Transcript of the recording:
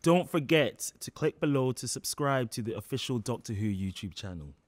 Don't forget to click below to subscribe to the official Doctor Who YouTube channel.